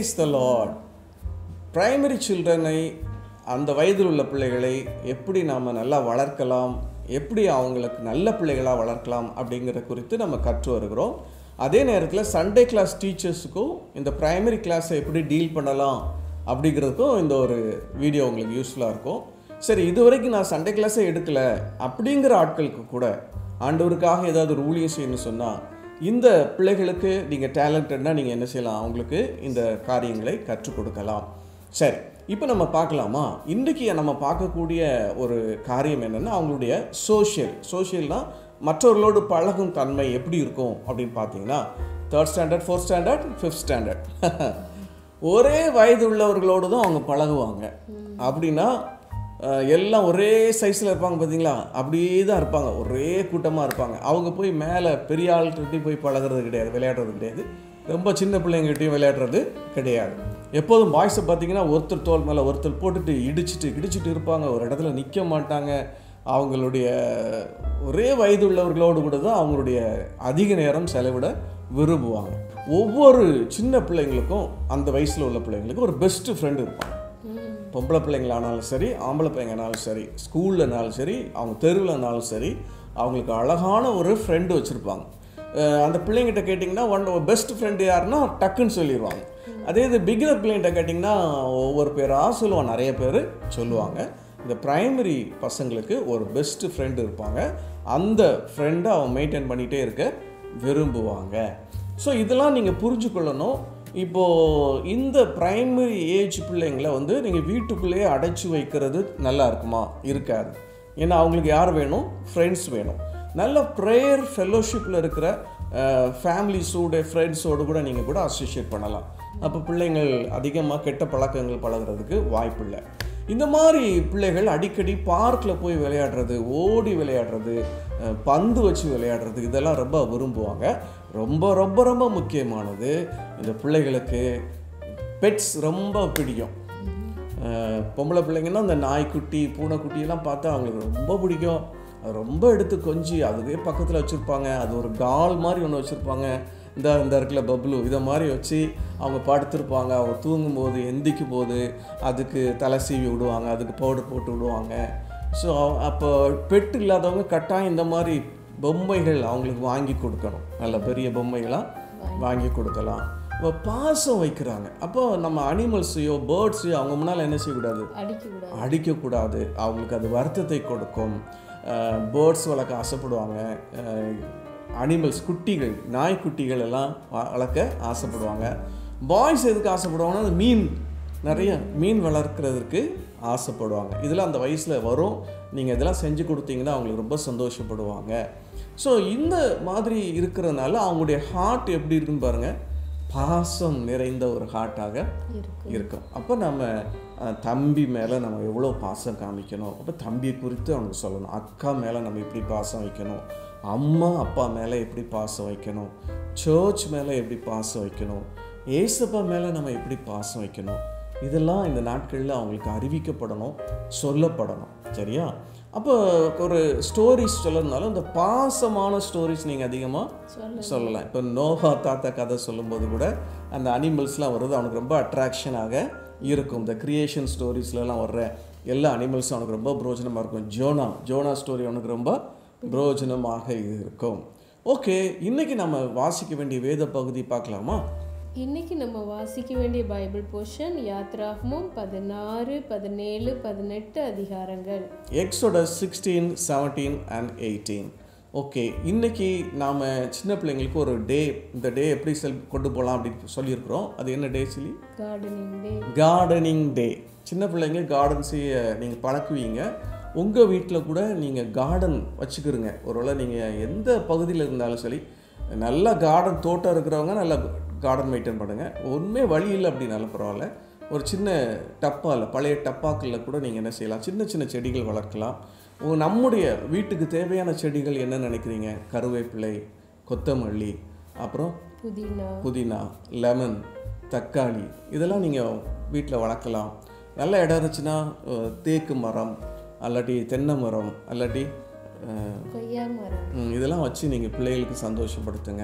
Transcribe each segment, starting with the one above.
Praise the Lord. Primary children-ஐ அந்த வயதில் உள்ள பிள்ளைகளை எப்படி நாம் நல்லா வளர்க்கலாம், எப்படி அவங்களுக்கு நல்ல பிள்ளைகளாக வளர்க்கலாம் அப்படிங்கிற குறித்து நம்ம கற்று வருகிறோம். அதே நேரத்தில் சண்டே கிளாஸ் டீச்சர்ஸுக்கும் இந்த ப்ரைமரி கிளாஸை எப்படி டீல் பண்ணலாம் அப்படிங்கிறதுக்கும் இந்த ஒரு வீடியோ உங்களுக்கு யூஸ்ஃபுல்லாக இருக்கும். சரி, இது வரைக்கும் நான் சண்டே கிளாஸே எடுக்கலை அப்படிங்கிற ஆட்களுக்கு கூட ஆண்டவருக்காக ஏதாவது ஒரு ஊழியம் செய்யணும்னு சொன்னால் இந்த பிள்ளைகளுக்கு நீங்கள் டேலண்டட்னா நீங்கள் என்ன செய்யலாம், அவங்களுக்கு இந்த காரியங்களை கற்றுக் கொடுக்கலாம். சரி, இப்போ நம்ம பார்க்கலாமா? இன்றைக்கி நம்ம பார்க்கக்கூடிய ஒரு காரியம் என்னென்னா அவங்களுடைய சோஷியல்னால் மற்றவர்களோடு பழகும் தன்மை எப்படி இருக்கும் அப்படின்னு பார்த்தீங்கன்னா 3rd standard 4th standard 5th standard ஒரே வயது உள்ளவர்களோடு தான் அவங்க பழகுவாங்க. அப்படின்னா எல்லாம் ஒரே சைஸில் இருப்பாங்க பார்த்தீங்களா, அப்படியே தான் இருப்பாங்க, ஒரே கூட்டமாக இருப்பாங்க. அவங்க போய் மேலே பெரிய ஆள்கிட்டையும் போய் பழகிறது கிடையாது, விளையாடுறது கிடையாது, ரொம்ப சின்ன பிள்ளைங்ககிட்டையும் விளையாடுறது கிடையாது. எப்போதும் பாய்ஸை பார்த்தீங்கன்னா ஒருத்தர் தோல் மேலே ஒருத்தர் போட்டுட்டு இடிச்சிட்டு இருப்பாங்க, ஒரு இடத்துல நிற்க மாட்டாங்க. அவங்களுடைய ஒரே வயது உள்ளவர்களோடு கூட தான் அவங்களுடைய அதிக நேரம் செலவிட விரும்புவாங்க. ஒவ்வொரு சின்ன பிள்ளைங்களுக்கும் அந்த வயசில் உள்ள பிள்ளைங்களுக்கும் ஒரு பெஸ்ட்டு ஃப்ரெண்டு இருப்பாங்க. பொம்பளை பிள்ளைங்களானாலும் சரி, ஆம்பளை பிள்ளைங்கனாலும் சரி, ஸ்கூல்லனாலும் சரி, அவங்க தெருவில்னாலும் சரி, அவங்களுக்கு அழகான ஒரு ஃப்ரெண்டு வச்சுருப்பாங்க. அந்த பிள்ளைங்கிட்ட கேட்டிங்கன்னா பெஸ்ட் ஃப்ரெண்டு யாருன்னா டக்குன்னு சொல்லிடுவாங்க. அதே இது பிகினர் பிள்ளைங்கிட்ட கேட்டிங்கன்னா ஒவ்வொரு பேராக சொல்லுவாங்க, நிறைய பேர் சொல்லுவாங்க. இந்த ப்ரைமரி பசங்களுக்கு ஒரு பெஸ்ட்டு ஃப்ரெண்டு இருப்பாங்க. அந்த ஃப்ரெண்டை அவங்க மெயின்டைன் பண்ணிகிட்டே இருக்க விரும்புவாங்க. ஸோ இதெல்லாம் நீங்கள் புரிஞ்சுக்கொள்ளணும். இப்போது இந்த ப்ரைமரி ஏஜ் பிள்ளைங்களை நீங்கள் வீட்டுக்குள்ளேயே அடைச்சி வைக்கிறது நல்லா இருக்குமா? இருக்காது. ஏன்னா அவங்களுக்கு யார் வேணும்? ஃப்ரெண்ட்ஸ் வேணும். நல்ல ப்ரேயர் ஃபெல்லோஷிப்பில் இருக்கிற ஃப்ரெண்ட்ஸோடு கூட நீங்கள் கூட அசோசியேட் பண்ணலாம். அப்போ பிள்ளைங்கள் அதிகமாக கெட்ட பழக்கங்கள் பழகிறதுக்கு வாய்ப்பு இல்லை. இந்த மாதிரி பிள்ளைகள் அடிக்கடி பார்க்கில் போய் விளையாடுறது, ஓடி விளையாடுறது, பந்து வச்சு விளையாடுறது, இதெல்லாம் ரொம்ப விரும்புவாங்க. ரொம்ப ரொம்ப ரொம்ப முக்கியமானது, இந்த பிள்ளைகளுக்கு பெட்ஸ் ரொம்ப பிடிக்கும். பொம்பளை பிள்ளைங்கன்னா அந்த நாய்க்குட்டி பூனைக்குட்டியெல்லாம் பார்த்தா அவங்களுக்கு ரொம்ப பிடிக்கும். அது ரொம்ப எடுத்து கொஞ்சி அதுவே பக்கத்தில் வச்சுருப்பாங்க. அது ஒரு டால் மாதிரி ஒன்று வச்சுருப்பாங்க. இந்த இடத்துல பப்ளு இதை மாதிரி வச்சு அவங்க படுத்திருப்பாங்க. அவங்க தூங்கும்போது எந்திக்கும் போது அதுக்கு தலை சீவி விடுவாங்க, அதுக்கு பவுடர் போட்டு விடுவாங்க. ஸோ அப்போ பெட்டு இல்லாதவங்க கட்டாயம் இந்த மாதிரி பொம்மைகள் அவங்களுக்கு வாங்கி கொடுக்கணும். நல்ல பெரிய பொம்மைகளாக வாங்கி கொடுக்கலாம். இப்போ பாசம் வைக்கிறாங்க. அப்போ நம்ம அனிமல்ஸையோ பேர்ட்ஸையோ அவங்க முன்னால் என்ன செய்யக்கூடாது? அடிக்கக்கூடாது. அவங்களுக்கு அது வருத்தத்தை கொடுக்கும். பேர்ட்ஸ் வளர்க்க ஆசைப்படுவாங்க. அனிமல்ஸ் குட்டிகள், நாய்க்குட்டிகள் எல்லாம் வளர்க்க ஆசைப்படுவாங்க. பாய்ஸ் எதுக்கு ஆசைப்படுவாங்கன்னா அது நிறைய மீன் வளர்க்குறதுக்கு ஆசைப்படுவாங்க. இதெல்லாம் அந்த வயசில் வரும். நீங்கள் இதெல்லாம் செஞ்சு கொடுத்தீங்கன்னா அவங்களுக்கு ரொம்ப சந்தோஷப்படுவாங்க. ஸோ இந்த மாதிரி இருக்கிறதுனால அவங்களுடைய ஹார்ட் எப்படி இருக்குன்னு பாருங்கள், பாசம் நிறைந்த ஒரு ஹார்ட்டாக இருக்கும். அப்போ நம்ம தம்பி மேலே நம்ம எவ்வளோ பாசம் காமிக்கணும், அப்போ தம்பியை குறித்து அவனுக்கு சொல்லணும். அக்கா மேலே நம்ம எப்படி பாசம் வைக்கணும், அம்மா அப்பா மேலே எப்படி பாசம் வைக்கணும், சர்ச் மேலே எப்படி பாசம் வைக்கணும், ஏசப்பா மேலே நம்ம எப்படி பாசம் வைக்கணும், இதெல்லாம் இந்த நாட்களில் அவங்களுக்கு அறிவிக்கப்படணும், சொல்லப்படணும். சரியா? அப்போ ஒரு ஸ்டோரிஸ் சொல்லணும்னாலும் இந்த பாசமான ஸ்டோரிஸ் நீங்கள் அதிகமாக சொல்லலாம். இப்போ நோவா தாத்தா கதை சொல்லும்போது கூட அந்த அனிமல்ஸ்லாம் வருது, அவனுக்கு ரொம்ப அட்ராக்ஷனாக இருக்கும். இந்த கிரியேஷன் ஸ்டோரிஸ்லாம் வர்ற எல்லா அனிமல்ஸும் அவனுக்கு ரொம்ப பிரோஜனமாக இருக்கும். ஜோனா ஸ்டோரி அவனுக்கு ரொம்ப பிரோஜனமாக இருக்கும். ஓகே, இன்றைக்கி நம்ம வாசிக்க வேண்டிய வேத பகுதி பார்க்கலாமா? இன்னைக்கு நம்ம வாசிக்க வேண்டிய பைபிள் போர்ஷன் யாத்ராகமம் 16, 17, 18 அதிகாரங்கள். Exodus 16, 17 and 18. ஓகே, இன்றைக்கி நாம் சின்ன பிள்ளைங்களுக்கு ஒரு டே, இந்த டே எப்படி கொண்டு போகலாம் அப்படின்னு சொல்லியிருக்கிறோம். அது என்ன டே சொல்லி? Gardening day. சின்ன பிள்ளைங்க கார்டன் செய்ய நீங்கள் பழக்குவீங்க. உங்கள் வீட்டில் கூட நீங்கள் கார்டன் வச்சுக்கிறீங்க. ஒருவேளை நீங்கள் எந்த பகுதியில் இருந்தாலும் சரி, நல்லா கார்டன் தோட்டம் இருக்கிறவங்க நல்லா கார்டன் மெயின்டைன் பண்ணுங்கள். ஒன்றுமே வழி இல்லை அப்படின்னாலும் பரவாயில்ல, ஒரு சின்ன டப்பாவில், பழைய டப்பாக்களில் கூட நீங்கள் என்ன செய்யலாம், சின்ன சின்ன செடிகள் வளர்க்கலாம். நம்முடைய வீட்டுக்கு தேவையான செடிகள் என்ன நினைக்கிறீங்க? கருவேப்பிலை, கொத்தமல்லி, அப்புறம் புதினா, லெமன், தக்காளி, இதெல்லாம் நீங்கள் வீட்டில் வளர்க்கலாம். நல்ல இடம் இருந்துச்சுன்னா தேக்கு மரம், அல்லாட்டி தென்னை மரம், அல்லாட்டி இதெல்லாம் வச்சு நீங்கள் பிள்ளைகளுக்கு சந்தோஷப்படுத்துங்க.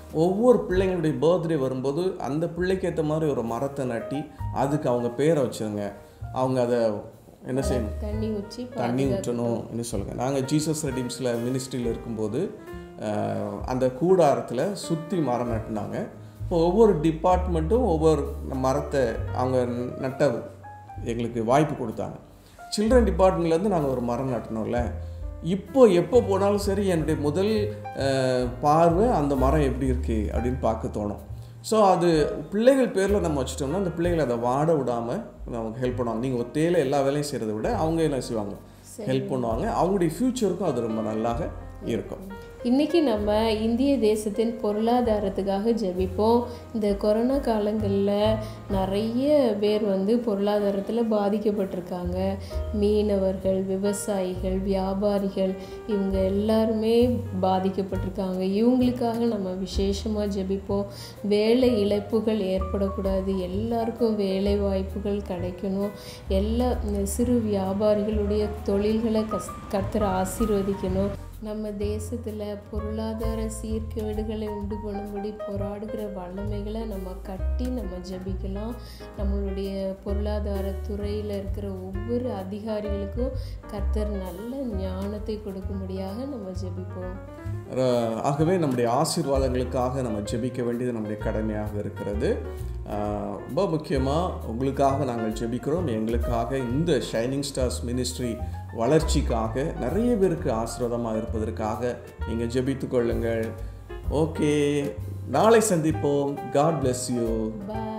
ஒவ்வொரு பிள்ளைங்களுடைய பர்த்டே வரும்போது அந்த பிள்ளைக்கு ஏற்ற மாதிரி ஒரு மரத்தை நட்டி அதுக்கு அவங்க பேரை வச்சுருங்க. அவங்க அதை என்ன செய்யணும், தண்ணி ஊற்றணும் என்ன சொல்லுங்கள். நாங்கள் ஜீசஸ் ரெடீம்ஸில் மினிஸ்ட்ரியில் இருக்கும்போது அந்த கூடாரத்தில் சுற்றி மரம் நட்டினாங்க. இப்போ ஒவ்வொரு டிபார்ட்மெண்ட்டும் ஒவ்வொரு மரத்தை அவங்க நட்ட எங்களுக்கு வாய்ப்பு கொடுத்தாங்க. சில்ட்ரன் டிபார்ட்மெண்ட்லேருந்து நாங்கள் ஒரு மரம் நட்டினோம்ல, எப்போ போனாலும் சரி என்னுடைய முதல் பார்வை அந்த மரம் எப்படி இருக்குது அப்படின்னு பார்க்க தோணும். ஸோ அது பிள்ளைகள் பேரில் நம்ம வச்சுட்டோம்னா அந்த பிள்ளைகளை அதை வாட விடாமல் நமக்கு ஹெல்ப் பண்ணுவாங்க. நீங்கள் ஒத்தையில் எல்லா வேலையும் செய்கிறத விட அவங்க என்ன செய்வாங்க, ஹெல்ப் பண்ணுவாங்க. அவங்களுடைய ஃப்யூச்சருக்கும் அது ரொம்ப நல்லாக இருக்கும். இன்றைக்கி நம்ம இந்திய தேசத்தின் பொருளாதாரத்துக்காக ஜெபிப்போம். இந்த கொரோனா காலங்களில் நிறைய பேர் பொருளாதாரத்தில் பாதிக்கப்பட்டிருக்காங்க. மீனவர்கள், விவசாயிகள், வியாபாரிகள், இவங்க எல்லாருமே பாதிக்கப்பட்டிருக்காங்க. இவங்களுக்காக நம்ம விசேஷமாக ஜெபிப்போம். வேலை இழப்புகள் ஏற்படக்கூடாது, எல்லாருக்கும் வேலை வாய்ப்புகள் கிடைக்கணும். எல்லா சிறு வியாபாரிகளுடைய தொழில்களை கர்த்தர் ஆசீர்வதிக்கணும். நம்ம தேசத்தில் பொருளாதார சீர்கேடுகளை உண்டு பண்ணும்படி போராடுகிற வல்லமைகளை நம்ம கட்டி நம்ம ஜெபிக்கலாம். நம்மளுடைய பொருளாதார துறையில் இருக்கிற ஒவ்வொரு அதிகாரிகளுக்கும் கர்த்தர் நல்ல ஞானத்தை கொடுக்கும்படியாக நம்ம ஜெபிப்போம். ஆகவே நம்முடைய ஆசீர்வாதங்களுக்காக நம்ம ஜெபிக்க வேண்டியது நம்முடைய கடமையாக இருக்கிறது. ரொம்ப முக்கியமாக உங்களுக்காக நாங்கள் ஜெபிக்கிறோம். எங்களுக்காக இந்த ஷைனிங் ஸ்டார்ஸ் மினிஸ்ட்ரி வளர்ச்சிக்காக நிறைய பேருக்கு ஆசீர்வாதமாக இருப்பதற்காக நீங்கள் ஜெபித்து கொள்ளுங்கள். ஓகே, நாளை சந்திப்போம். God bless you. Bye.